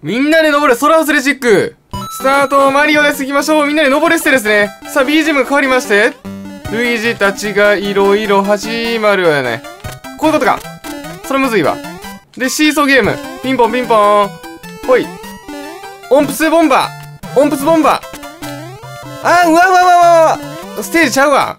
みんなで登れ空アスレチックスタートマリオです。行きましょう。みんなで登れしてですね。さあ BGM が変わりまして、ルイージたちがいろいろ始まるよね。こういうことか。それむずいわ。でシーソーゲーム、ピンポンピンポーン、ほい、音符ボンバー、音符ボンバー。あー、うわうわうわうわ、ステージちゃうわ。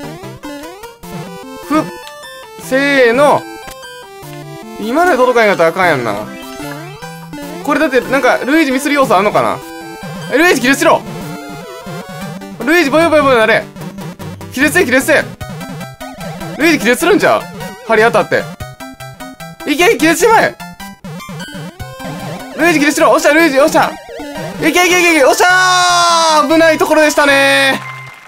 ふっ、せーの。今ので届かんやったらあかんやんな。これだってなんかルイージミスる要素あんのかな。ルイージ気絶しろ。ルイージボヨボヨボヨなれ。気絶せ気絶せ。ルイージ気絶するんちゃう、針当たって。いけ、気絶しまえ。ルイージ気絶しろ。おっしゃルイージ、おっしゃ。いけいけいけいけ、おっしゃー。危ないところでしたね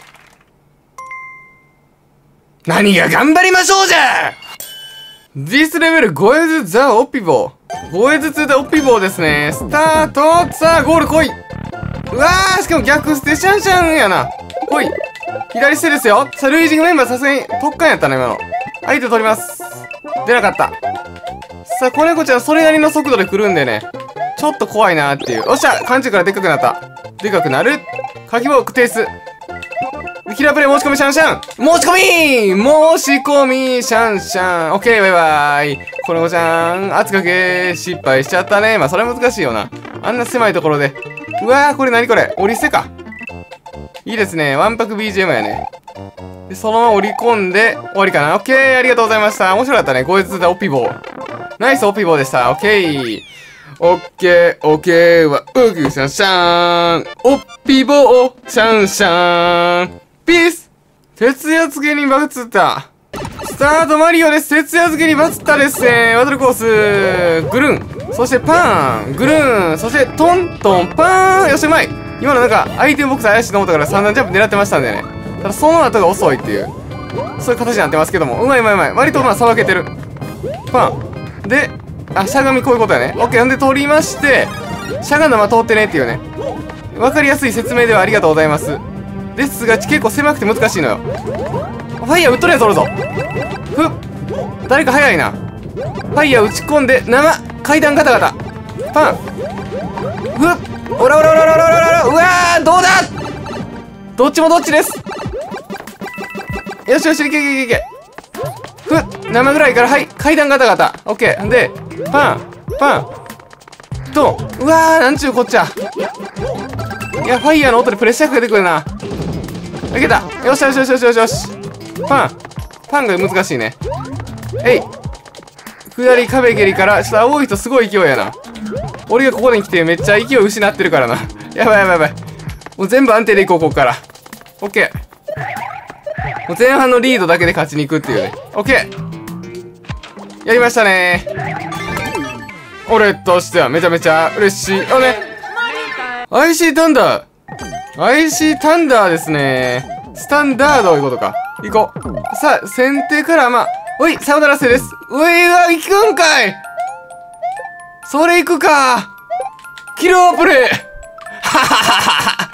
ー。何が頑張りましょうじゃ。ディスレベル5へずつザ・オッピボー。5へずつでオッピボーですね。スタート。さあ、ゴール来い。うわー、しかも逆捨てシャンシャンやな。ほい。左捨てですよ。さあ、ルイージメンバーさすがに特艦やったな、今の。相手取ります。出なかった。さあ、子猫ちゃんそれなりの速度で来るんでね。ちょっと怖いなーっていう。おっしゃ、艦中からでっかくなった。でかくなる。かきぼうく提出。キラープレイ申し込みシャンシャン、申し込み申し込みシャンシャン。オッケー、バイバイ。子猫ちゃん、圧かけ失敗しちゃったね。まあ、それは難しいよな。あんな狭いところで。うわー、これ何これ、降り捨てか。いいですね。わんぱく BGM やね。で、そのまま降り込んで、終わりかな。オッケー、ありがとうございました。面白かったね。ご越でオッピボー。ナイスオッピボーでした。オッケー。オッケー、オッケーは、ウキシャンシャン。オッピボー、シャンシャン。ピース。徹夜漬けにバツった。スタートマリオです。徹夜漬けにバツったですね。バトルコース。ぐるん。そしてパン。ぐるん。そしてトントンパーン。よし、うまい。今のなんか、アイテムボックス怪しいと思ったから三段ジャンプ狙ってましたんでね。ただその後が遅いっていう。そういう形になってますけども。うまいうまいうまい。割とまあ、さばけてる。パン。で、あ、しゃがみこういうことやね。オッケー。んで通りまして、しゃがんだま通ってねっていうね。わかりやすい説明ではありがとうございます。ですが、結構狭くて難しいのよ。ファイヤー撃っとるやつおるぞ。ふっ。誰か早いな。ファイヤー打ち込んで、階段ガタガタ。パン。ふっ。おらおらおらおらおらおら。うわー、どうだ。どっちもどっちです。よしよし、いけいけいけいけ。ふっ。生ぐらいから、はい。階段ガタガタ。オッケー。んで、パン。パン。と、うわー、なんちゅうこっちゃ。いや、ファイヤーの音でプレッシャーかけてくるな。いけた。よしよしよしよしよしよし。パンが難しいね。えい。下り壁蹴りから、ちょっと青い人すごい勢いやな。俺がここに来てめっちゃ勢い失ってるからな。やばいやばいやばい。もう全部安定でいこう、ここから。オッケー。もう前半のリードだけで勝ちに行くっていうね。オッケー。やりましたねー。俺としてはめちゃめちゃ嬉しいよね。IC タンダー。IC タンダーですね。スタンダードいうことか。行こう。さあ、先手からまあ、おい、さよならせです。ういわ、行くんかい。それ行くか。キラープレイ。はははは。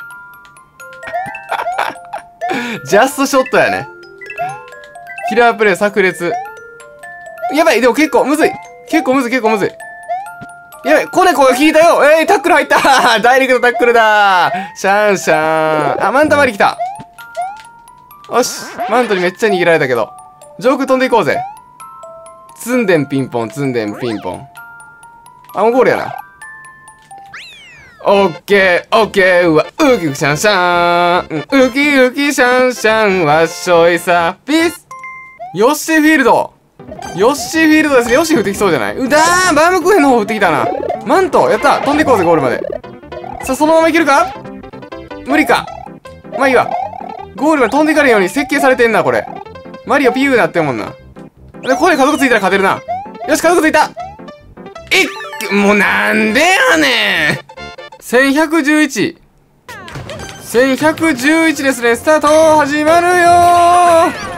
ジャストショットやね。キラープレイ炸裂。やばい、でも結構むずい。結構むずい。やばい、子猫が効いたよ。タックル入った。ダイレクトタックルだ。シャンシャン。あ、マンタまり来た。よし。マントにめっちゃ逃げられたけど。上空飛んでいこうぜ。ツンデンピンポン、ツンデンピンポン。あ、もうゴールやな。オッケー、オッケーは、ウキウキシャンシャン。ウキウキシャンシャン、わっしょいさ、ピース。ヨッシーフィールド。ヨッシーフィールドですね。ヨッシー降ってきそうじゃない？うだー、バームクーヘンの方降ってきたな。マント、やった。飛んでいこうぜ、ゴールまで。さあ、そのままいけるか？無理か。まあいいわ。ゴールまで飛んでいかれんように設計されてんな、これ。マリオピューなってんもんな。で、ここで家族ついたら勝てるな。よし、家族ついた。もうなんでやねん。1111。1111ですね。スタート始まるよー。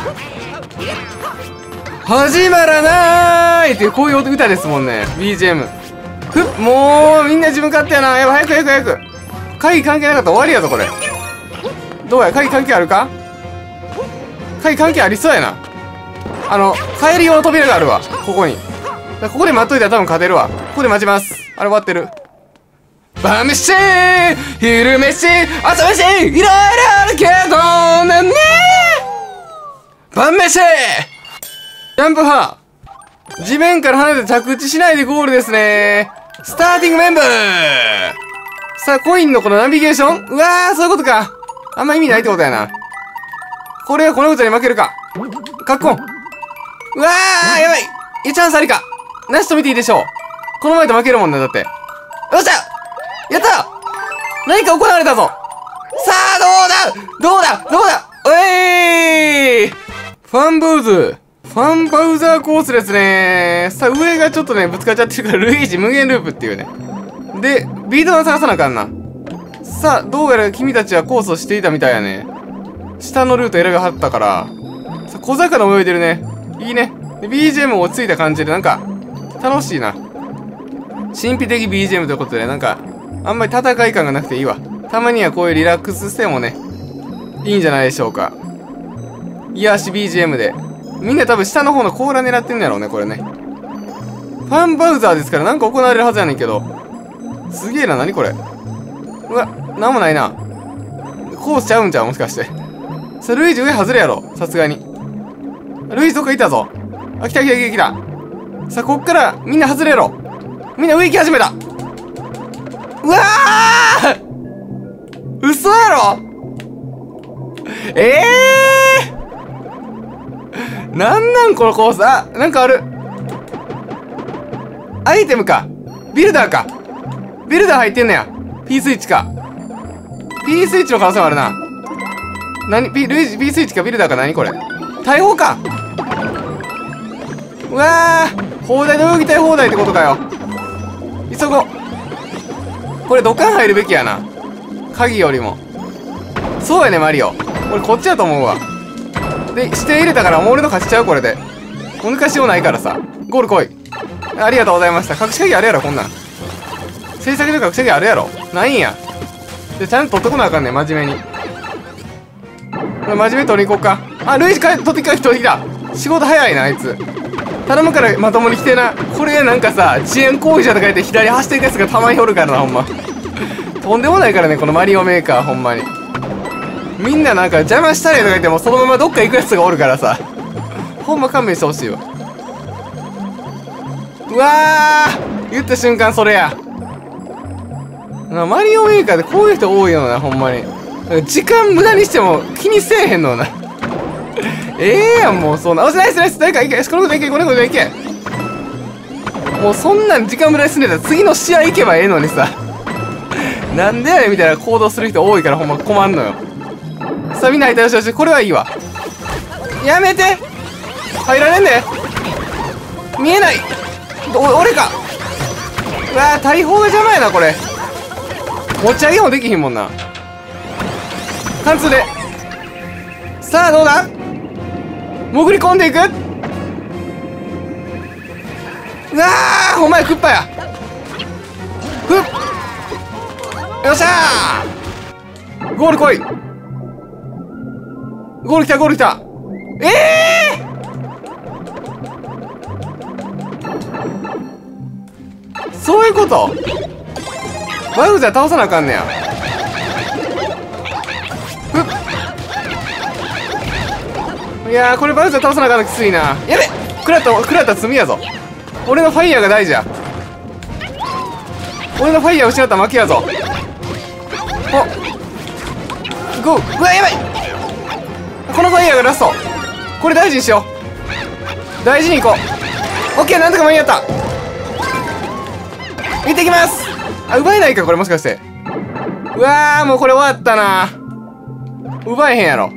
始まらなーいっていうこういう歌ですもんね。BGM。もうみんな自分勝手やな。やばい、早く早く早く。鍵関係なかったら終わりやぞ、これ。どうや、鍵関係あるか？鍵関係ありそうやな。帰り用の扉があるわ。ここに。ここで待っといたら多分勝てるわ。ここで待ちます。あれ終わってる。 晩飯、昼飯、朝飯、いろいろあるけどなんね。晩飯、ジャンプ派、地面から離れて着地しないでゴールですね。スターティングメンバー。さあ、コインのこのナビゲーション、うわー、そういうことか。あんま意味ないってことやな。これはこの歌に負けるか。カッコン。うわー、やばい。チャンスありか。なしと見ていいでしょう。この前と負けるもんな、だって。よっしゃ、やった何か行われたぞ。さあ、どうだおえー、ファンバウザーコースですね。さあ、上がちょっとね、ぶつかっちゃってるから、ルイージ無限ループっていうね。で、ビート板探さなあかんな。さあ、どうやら君たちはコースをしていたみたいやね。下のルート選びはったから。さあ、小魚泳いでるね。いいね。で、BGM も落ち着いた感じで、なんか、楽しいな。神秘的 BGM ということで、なんか、あんまり戦い感がなくていいわ。たまにはこういうリラックスしてもね、いいんじゃないでしょうか。癒し BGM で。みんな多分下の方の甲羅狙ってんのやろうね、これね。ファンバウザーですからなんか行われるはずやねんけど。すげえな、何これ。うわ、なんもないな。コースちゃうんちゃうもしかして。さあ、ルイージ上外れやろ。さすがに。ルイージどっかいたぞ。あ、来た。さあ、こっからみんな外れろ。みんな上行き始めた。うわー、嘘やろ。なんこのコース。あ、なんかある。アイテムか。ビルダーか。ビルダー入ってんのや。P スイッチか。P スイッチの可能性もあるな。ルイージ P スイッチかビルダーか。何これ。大砲か。うわー、砲台の泳ぎたい放題ってことかよ。急ごう。これ土管入るべきやな。鍵よりも。そうやね、マリオ。俺こっちやと思うわ。で、指定入れたからもう俺の勝ちちゃう、これで。もう抜かしようないからさ。ゴール来い。ありがとうございました。隠し鍵あるやろ、こんなん。制作所隠し鍵あるやろ。ないんや。で、ちゃんと取っとこなあかんねん、真面目に。これ真面目に取りに行こうか。あ、ルイージ取ってきた。仕事早いな、あいつ。頼むからまともに来てな。これなんかさ、遅延行為者とか言って左走っていくやつがたまにおるからな、ほんま。とんでもないからね、このマリオメーカー、ほんまに。みんななんか邪魔したりとか言ってもそのままどっか行くやつがおるからさ。ほんま勘弁してほしいわ。うわー、言った瞬間それや。マリオメーカーでこういう人多いよな、ほんまに。時間無駄にしても気にせえへんのな。やん、もうそんな。ナイス。誰か行け。このこと行け。もうそんなん時間無駄にすんでたら次の試合行けばええのにさ。なんでやねんみたいな行動する人多いからほんま困んのよ。さあみんな入った。よし。これはいいわ。やめて。入られんで。見えない。俺か。うわー、大砲が邪魔やな、これ。持ち上げもできひんもんな。貫通で。さあ、どうだ。潜り込んでいく。うわー、お前クッパや。ふっ。よっしゃー。ゴール来い。ゴール来た。そういうこと。バウザー倒さなあかんねや。ふっ。いやー、これバウザー倒さなあかんのきついな。やべ、食らった罪やぞ。俺のファイヤーが大事や。俺のファイヤー失ったら負けやぞ。ゴー。うわ、やばい。このファイヤーがラスト。これ大事にしよう。大事にいこう。オッケー、なんとか間に合った。行ってきます。あ、奪えないか、これもしかして。うわー、もうこれ終わったな。奪えへんやろ。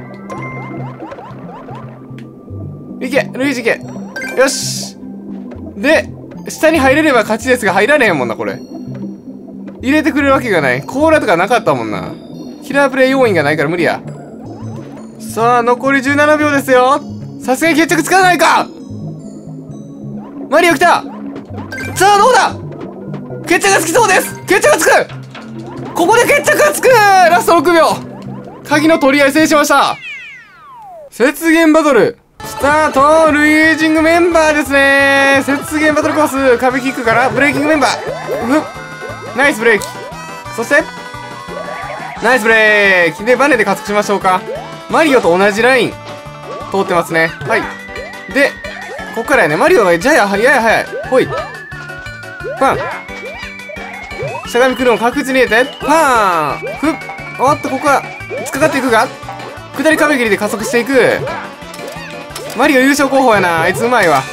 いけ、ルイージいけ。よし。で、下に入れれば勝ちですが、入られへんもんな、これ。入れてくれるわけがない。甲羅とかなかったもんな。キラープレイ要員がないから無理や。さあ、残り17秒ですよ。さすがに決着つかないか。マリオ来た。さあ、どうだ。決着がつきそうです。決着がつく。ここで決着がつく。ラスト6秒。鍵の取り合い制しました。雪原バトルスタート。ルイージングメンバーですね。雪原バトルコース。壁キックからブレイキングメンバー。 ナイスブレーキ。そしてナイスブレーキでバネで加速しましょうか。マリオと同じライン通ってますね。はい。でここからやね。マリオがやや速い。ほいパン。しゃがみくるを確実に入れてパーン。ふっ。おっとここは突っかかっていくが、下り壁切りで加速していく。マリオ優勝候補やな。あいつうまいわ。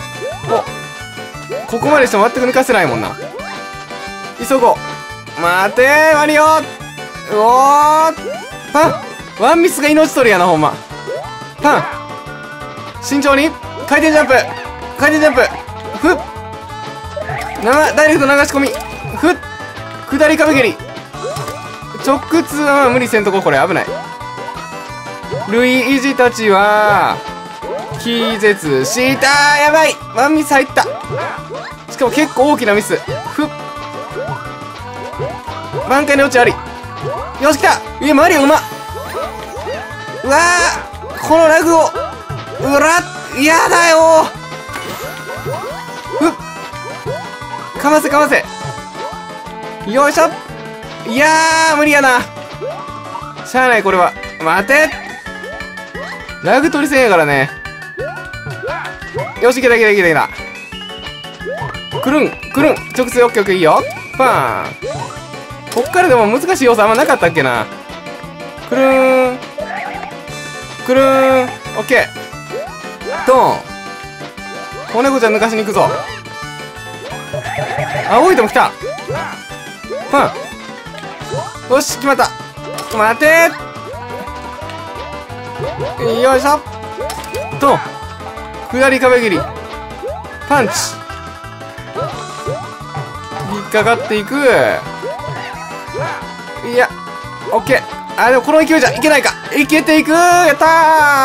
お、ここまでしても全く抜かせないもんな。急ごう。待てーマリオ。うおーパン。ワンミスが命取りやな、ほんま。パン。慎重に回転ジャンプ。ふっ。ダイレクト流し込み。ふっ。下り壁蹴り。直通は無理せんとこ。これ危ない。ルイージたちは気絶した。やばい、ワンミス入った。しかも結構大きなミス。ふっ。挽回の余地あり。よし来た。マリオうまっ。うわー、このラグをやだよー。ふっ。かませ。よいしょ。いやー無理やな。しゃあないこれは。待て、ラグ取りせんやからね。よしいけた。くるん直通。オッケーいいよ。パーン。こっからでも難しい要素あんまなかったっけな。くるーん。オッケー。ドーン。子猫ちゃん抜かしに行くぞ。青いとも来た。パン。よし決まった。待てー。よいしょ。と下り壁切りパンチ。引っかかっていく。いやオッケー。あでもこの勢いじゃいけないか。いけていく。やった